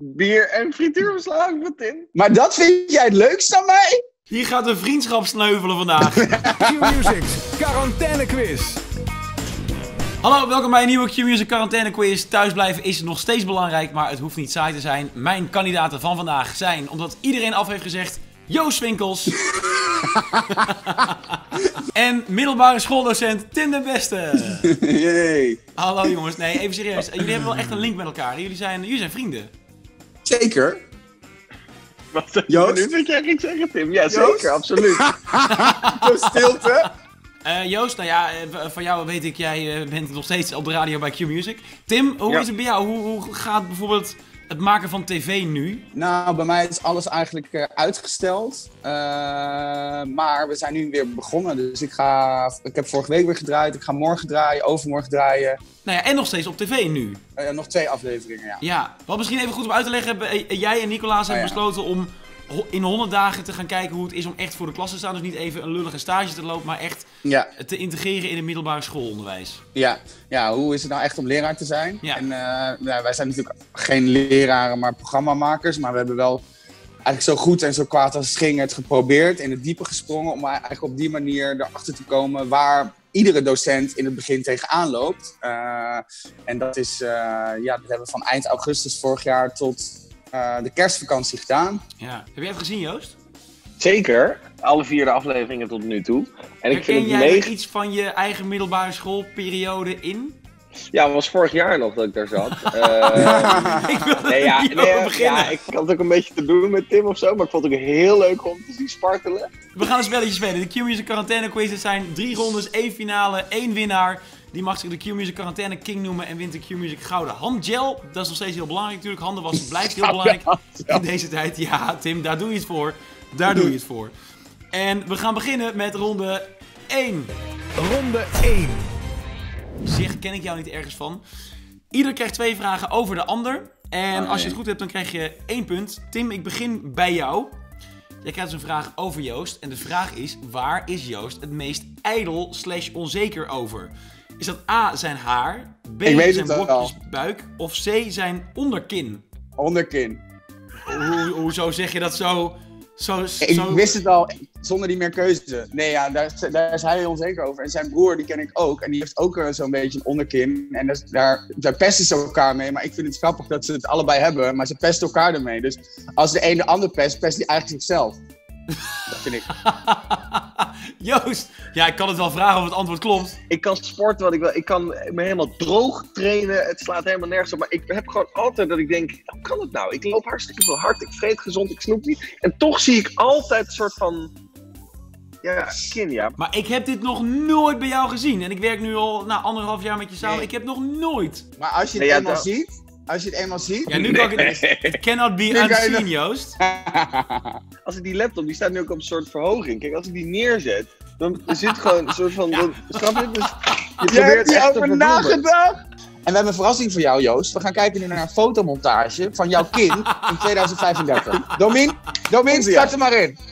Bier en frituurverslagen van Tim. Maar dat vind jij het leukst aan mij? Hier gaat de vriendschap sneuvelen vandaag. Q-Music's quarantaine quiz. Hallo, welkom bij een nieuwe Q-Music quarantaine quiz. Thuisblijven is nog steeds belangrijk, maar het hoeft niet saai te zijn. Mijn kandidaten van vandaag zijn, omdat iedereen af heeft gezegd, Joost Swinkels. En middelbare schooldocent Tim de Beste. Yay. Hallo jongens, nee, even serieus. Jullie hebben wel echt een link met elkaar. Jullie zijn vrienden. Zeker. Wat Joost? nu wat jij ging zeggen, Tim. Ja, zeker, Joost? absoluut. Door stilte. Joost, nou ja, van jou weet ik, jij bent nog steeds op de radio bij Q-Music. Tim, hoe is het bij jou? Hoe gaat bijvoorbeeld het maken van tv nu? Nou, bij mij is alles eigenlijk uitgesteld. Maar we zijn nu weer begonnen. Dus ik heb vorige week weer gedraaid. Ik ga morgen draaien, overmorgen draaien. Nou ja, en nog steeds op tv nu. Nog 2 afleveringen, ja. Ja, wat misschien even goed om uit te leggen. Jij en Nicolaas hebben besloten om in 100 dagen te gaan kijken hoe het is om echt voor de klas te staan. Dus niet even een lullige stage te lopen, maar echt te integreren in het middelbare schoolonderwijs. Ja, hoe is het nou echt om leraar te zijn? Ja. En wij zijn natuurlijk geen leraren, maar programmamakers. Maar we hebben wel eigenlijk zo goed en zo kwaad als het ging het geprobeerd. In het diepe gesprongen om eigenlijk op die manier erachter te komen waar iedere docent in het begin tegenaan loopt. En dat is, dat hebben we van eind augustus vorig jaar tot de kerstvakantie gedaan. Ja. Heb jij het gezien, Joost? Zeker. Alle 4 afleveringen tot nu toe. En ik vind Herken het jij er iets van je eigen middelbare schoolperiode in? Ja, het was vorig jaar nog dat ik daar zat. Ik wil er beginnen. Ja, ik had ook een beetje te doen met Tim of zo, maar ik vond het ook heel leuk om te zien spartelen. We gaan een spelletje spelen. De Q-Music quarantaine quiz. Het zijn 3 rondes, 1 finale, 1 winnaar. Die mag zich de Q-Music quarantaine king noemen en wint de Q-Music gouden handgel. Dat is nog steeds heel belangrijk natuurlijk. Handen wassen blijft heel belangrijk in deze tijd. Ja, Tim, daar doe je het voor. Daar doe je het voor. En we gaan beginnen met ronde 1. Ronde 1. Zeg, ken ik jou niet ergens van. Ieder krijgt 2 vragen over de ander. En als je het goed hebt, dan krijg je 1 punt. Tim, ik begin bij jou. Jij krijgt dus een vraag over Joost. En de vraag is, waar is Joost het meest ijdel / onzeker over? Is dat A, zijn haar, B, zijn blokjes buik of C, zijn onderkin? Onderkin. Hoezo zeg je dat zo? Ik wist het al, zonder die meer keuze. Nee, ja, daar is hij heel onzeker over. En zijn broer, die ken ik ook. En die heeft ook zo'n beetje een onderkin. En daar pesten ze elkaar mee. Maar ik vind het grappig dat ze het allebei hebben. Maar ze pesten elkaar ermee. Dus als de een de ander pest hij eigenlijk zichzelf. Dat vind ik. Joost, ja, ik kan het wel vragen of het antwoord klopt. Ik kan sporten wat ik wil. Ik kan me helemaal droog trainen. Het slaat helemaal nergens op. Maar ik heb gewoon altijd dat ik denk, hoe kan het nou? Ik loop hartstikke veel hard. Ik vreet gezond. Ik snoep niet. En toch zie ik altijd een soort van kin, ja. Maar ik heb dit nog nooit bij jou gezien. En ik werk nu al 1,5 jaar met je samen. Nee. Ik heb nog nooit. Maar als je het eenmaal ziet... Als je het eenmaal ziet... Ja, nu kan ik het... It cannot be unseen, Joost. Als ik die laptop, die staat nu ook op een soort verhoging. Kijk, als ik die neerzet, dan zit gewoon een soort van... Snap je? Dus je probeert echt over nagedacht. En we hebben een verrassing voor jou, Joost. We gaan kijken nu naar een fotomontage van jouw kind in 2035. Domin, start er maar in.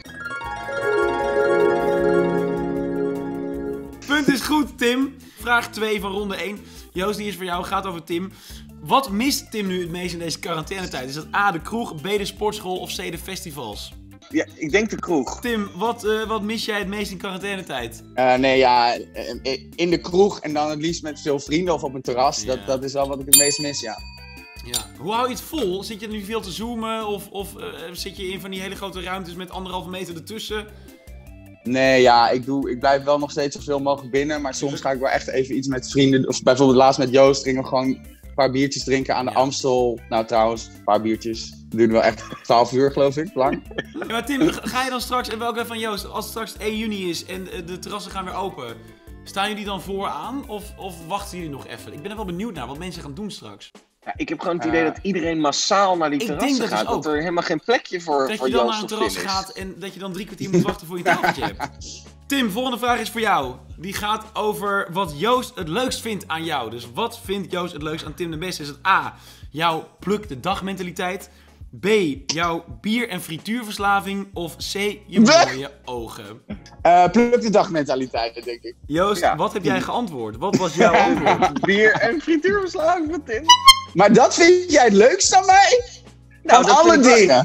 Punt is goed, Tim. Vraag 2 van ronde 1. Joost, die is voor jou. Gaat over Tim. Wat mist Tim nu het meest in deze quarantainetijd? Is dat A, de kroeg, B, de sportschool of C, de festivals? Ja, ik denk de kroeg. Tim, wat mis jij het meest in quarantainetijd? In de kroeg en dan het liefst met veel vrienden of op een terras. Ja. Dat is wel wat ik het meest mis, ja. Hoe hou je het vol? Zit je nu veel te zoomen of zit je in van die hele grote ruimtes met 1,5 meter ertussen? Nee, ja, ik blijf wel nog steeds zoveel mogelijk binnen. Maar soms ga ik wel echt even iets met vrienden. Of bijvoorbeeld laatst met Joost gingen we gewoon een paar biertjes drinken aan de Amstel. Nou trouwens, een paar biertjes. Dat duurde wel echt 12 uur, geloof ik, lang. Ja, maar Tim, ga je dan straks, en welke van Joost, als het straks 1 juni is en de terrassen gaan weer open, staan jullie dan vooraan of wachten jullie nog even? Ik ben er wel benieuwd naar wat mensen gaan doen straks. Ja, ik heb gewoon het idee dat iedereen massaal naar die terrassen gaat. Dat er helemaal geen plekje voor Joost dat je dan naar een terras gaat en dat je dan 3 kwartier moet wachten voor je tafeltje hebt. Tim, volgende vraag is voor jou. Die gaat over wat Joost het leukst vindt aan jou. Dus wat vindt Joost het leukst aan Tim de Beste? Is het A, jouw pluk de dag mentaliteit? B, jouw bier- en frituurverslaving? Of C, je mooie ogen? Pluk de dag mentaliteit, denk ik. Joost, wat heb jij geantwoord? Wat was jouw antwoord? Bier- en frituurverslaving van Tim. Maar dat vind jij het leukst aan mij? Nou, Van alle dingen.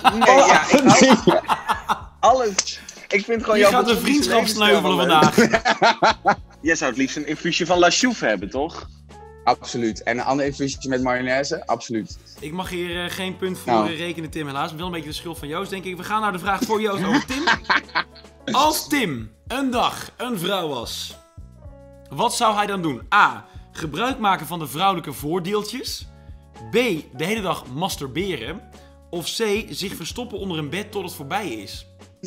Alles. Ik vind gewoon Je jouw gaat een bourgondische vriendschap levensstijl sneuvelen wel leuk. vandaag. Jij zou het liefst een infuusje van La Chouffe hebben, toch? Absoluut. En een ander infuusje met mayonaise? Absoluut. Ik mag hier geen punt voor Nou. rekenen, Tim, helaas. Wel een beetje de schuld van Joost, denk ik. We gaan naar de vraag voor Joost over Tim. Als Tim een dag een vrouw was, wat zou hij dan doen? A. Gebruik maken van de vrouwelijke voordeeltjes. B. De hele dag masturberen. Of C. Zich verstoppen onder een bed tot het voorbij is.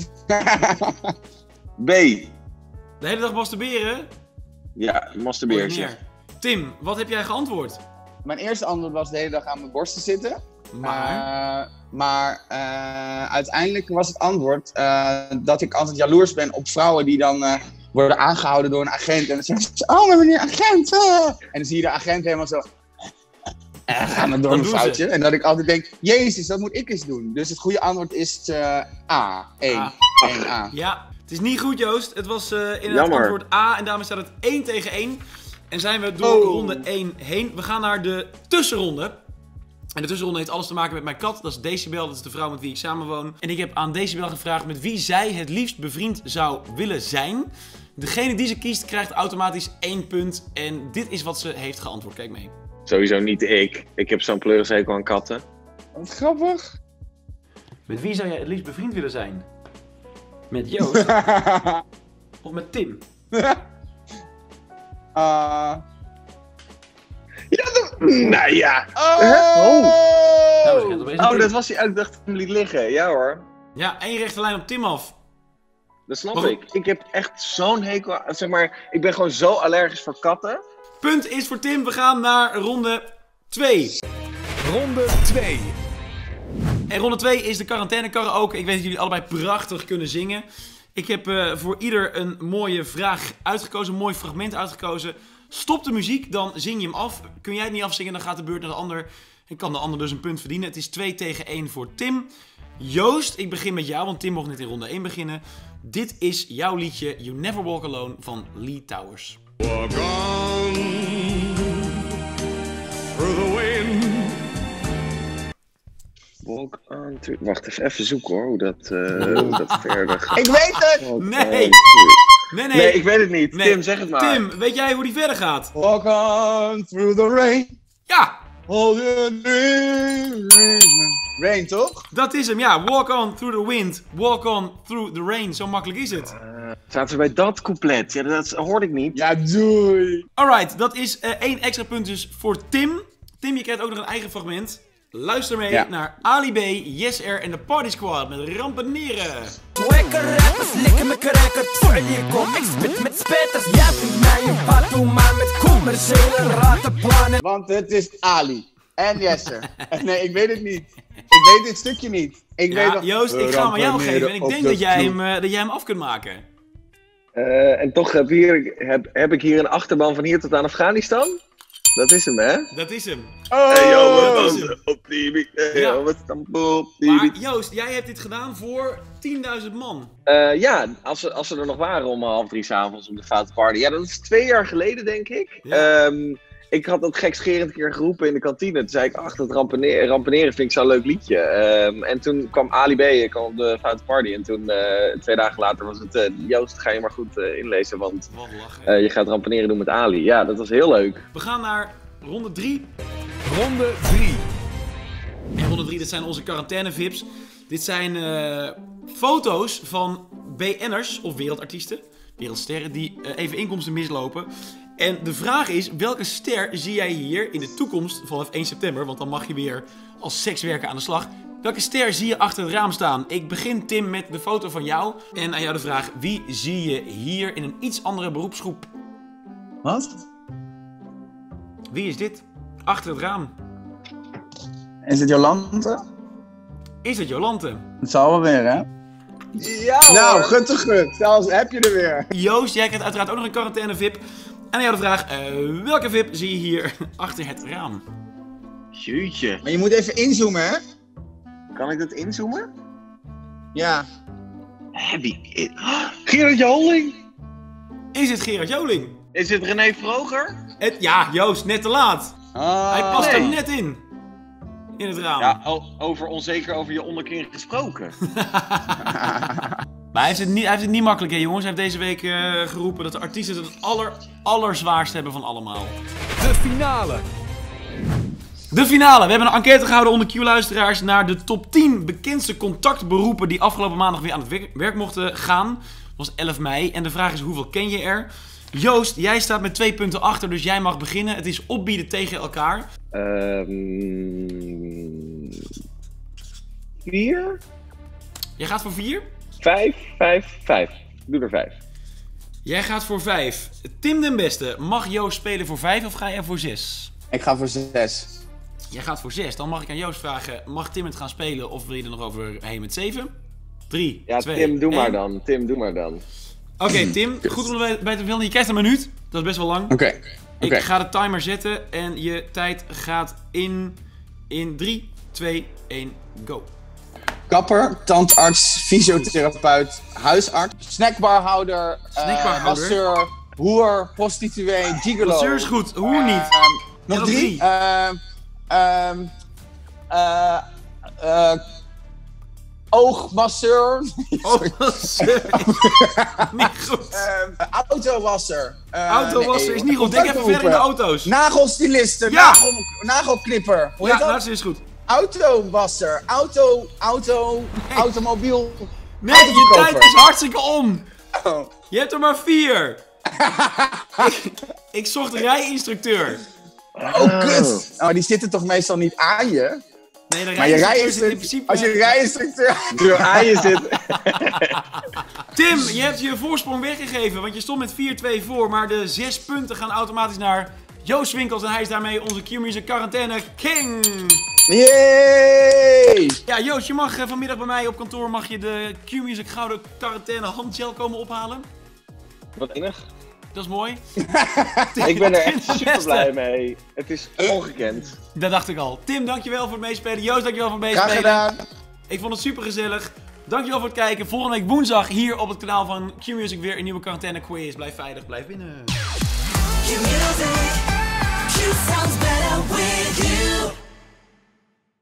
B. De hele dag masturberen? Ja, masturbeertje. Ordinair. Tim, wat heb jij geantwoord? Mijn eerste antwoord was de hele dag aan mijn borsten zitten. Maar... Uiteindelijk was het antwoord dat ik altijd jaloers ben op vrouwen die dan worden aangehouden door een agent. En dan zeggen ze, oh, maar meneer agent. En dan zie je de agent helemaal zo... gaan we door Dat mijn doen foutje. ze. En dat ik altijd denk, jezus, dat moet ik eens doen. Dus het goede antwoord is A. 1. A. 1A. Ja, het is niet goed, Joost. Het was inderdaad Jammer. antwoord A en daarmee staat het 1 tegen 1. En zijn we door ronde 1 heen. We gaan naar de tussenronde. En de tussenronde heeft alles te maken met mijn kat. Dat is Decibel, dat is de vrouw met wie ik samenwoon. En ik heb aan Decibel gevraagd met wie zij het liefst bevriend zou willen zijn. Degene die ze kiest krijgt automatisch 1 punt. En dit is wat ze heeft geantwoord. Kijk mee. Sowieso niet ik. Ik heb zo'n pleurishekel aan katten. Wat grappig. Met wie zou jij het liefst bevriend willen zijn? Met Joost of met Tim? Nou ja. Nou, ze gaat opeens een Oh, Tim. dat was die uit. Ik dacht dat ik hem liet liggen. Ja hoor. Ja, één rechte lijn op Tim af. Dat snap Waarom? ik. Ik heb echt zo'n hekel aan, zeg maar, ik ben gewoon zo allergisch voor katten. Punt is voor Tim. We gaan naar ronde 2. Ronde 2. En ronde 2 is de quarantaine karaoke. Ik weet dat jullie allebei prachtig kunnen zingen. Ik heb voor ieder een mooie vraag uitgekozen, een mooi fragment uitgekozen. Stop de muziek, dan zing je hem af. Kun jij het niet afzingen, dan gaat de beurt naar de ander. En kan de ander dus een punt verdienen. Het is 2 tegen 1 voor Tim. Joost, ik begin met jou, want Tim mocht net in ronde 1 beginnen. Dit is jouw liedje You Never Walk Alone van Lee Towers. Walk on through the wind. Walk on to... Wacht even zoeken hoor, hoe dat verder gaat. Ik weet het! Walk Nee. on Nee, ik weet het niet. Nee. Tim, zeg het maar. Tim, weet jij hoe die verder gaat? Walk on through the rain. Ja, Hold your rain, toch? dat is hem. Ja, walk on through the wind, walk on through the rain. Zo makkelijk is het. Zaten we bij dat couplet? Ja, dat hoorde ik niet. Ja, doei. Alright, dat is 1 extra punt dus voor Tim. Tim, je krijgt ook nog een eigen fragment. Luister mee Ja. naar Ali B, Yes Air en de Party Squad met Rampeneren. Wekker rappers, likken me cracker, kom. Ik spit met spetters, jij vindt mij een partout, maar met commerciële ratenplannen. Want het is Ali. En Jesse. Nee, ik weet het niet. Ik weet dit stukje niet. Ik weet Ja, nog... Joost, ik ga hem aan jou geven en ik op denk de dat jij, vloer. dat jij hem af kunt maken. En toch heb ik hier een achterban van hier tot aan Afghanistan? Dat is hem, hè? Dat is hem. Oh! Hey, yo, dat wat is dan? hem. Op die... Ja. Yo, wat dan? Op Maar die... Joost, jij hebt dit gedaan voor 10.000 man. Ja, als ze er nog waren om 2:30 s'avonds op de Foute Party. Ja, dat is 2 jaar geleden, denk ik. Ja. Ik had dat gekscherend een keer geroepen in de kantine. Toen zei ik, ach, dat rampeneren vind ik zo'n leuk liedje. En toen kwam Ali B kwam op de Foute Party. En toen, 2 dagen later, was het... Joost, ga je maar goed inlezen, want Wat lachen. je gaat rampeneren doen met Ali. Ja, dat was heel leuk. We gaan naar ronde 3. Ronde 3. En ronde 3, dit zijn onze quarantaine-vips. Dit zijn foto's van BN'ers of wereldartiesten, wereldsterren, die even inkomsten mislopen. En de vraag is, welke ster zie jij hier in de toekomst vanaf 1 september? Want dan mag je weer als sekswerker aan de slag. Welke ster zie je achter het raam staan? Ik begin, Tim, met de foto van jou. En aan jou de vraag, wie zie je hier in een iets andere beroepsgroep? Wat? Wie is dit? Achter het raam. Is het Jolante? Is het Jolante? Het zal wel weer, hè? Ja, Nou, gut te gut. Zelfs heb je er weer. Joost, jij krijgt uiteraard ook nog een quarantaine-vip. En aan jou de vraag, welke vip zie je hier achter het raam? Jeetje. Maar je moet even inzoomen, hè? Kan ik dat inzoomen? Ja. Gerard Joling? Is het Gerard Joling? Is het René Vroger? Ja, Joost, net te laat. Hij past er net in. in het raam. Ja, onzeker over je onderkin gesproken. Maar hij heeft het niet makkelijk, hè, jongens. Hij heeft deze week geroepen dat de artiesten het allerzwaarst hebben van allemaal. De finale. De finale. We hebben een enquête gehouden onder Q-luisteraars naar de top 10 bekendste contactberoepen die afgelopen maandag weer aan het werk mochten gaan. Dat was 11 mei. En de vraag is, hoeveel ken je er? Joost, jij staat met 2 punten achter, dus jij mag beginnen. Het is opbieden tegen elkaar. 4? Jij gaat voor 4? 5. Doe er 5. Jij gaat voor 5. Tim den Beste, mag Joost spelen voor 5 of ga jij voor 6? Ik ga voor 6. Jij gaat voor 6. Dan mag ik aan Joost vragen, mag Tim het gaan spelen of wil je er nog overheen met 7? 3, Ja, 2, Tim, doe 1. maar dan. Oké, Tim, goed om bij te vermelden. Je krijgt een minuut. Dat is best wel lang. Oké. Ik ga de timer zetten en je tijd gaat in 3, 2, 1, go. Kapper, tandarts, fysiotherapeut, huisarts, snackbarhouder, masseur, hoer, prostituee, gigolo. Masseur is goed, hoe niet? Nog nog 3. 3. Oogmasseur. Masseur niet goed. Autowasser. Autowasser is niet goed. Denk even verder in de auto's. Nagelstilisten. Ja. Nagelklipper. Hoe Ja, heet dat? dat is goed. Autowasser. Automobiel. Nee, je autoverkoper. tijd is hartstikke om. Oh. Je hebt er maar 4. ik zocht rijinstructeur. Oh, kut. Oh, die zitten toch meestal niet aan je? Nee, de Maar je rijinstructeur zit in rijinstructeur, principe... als je rijinstructeur... Door aan je zit. Tim, je hebt je voorsprong weggegeven, want je stond met 4-2 voor, maar de 6 punten gaan automatisch naar Joost Winkels en hij is daarmee onze Q-Music quarantaine king. Yay! Ja, Joost, je mag vanmiddag bij mij op kantoor mag je de Q-Music gouden quarantaine handgel komen ophalen. Wat enig. Dat is mooi. Ik ben er echt super blij mee. Het is ongekend. Dat dacht ik al. Tim, dankjewel voor het meespelen. Joost, dankjewel voor het meespelen. Graag gedaan. Ik vond het super gezellig. Dankjewel voor het kijken. Volgende week woensdag hier op het kanaal van Q-Music weer een nieuwe quarantaine quiz. Blijf veilig, blijf binnen. Q-Music, Q sounds better with you.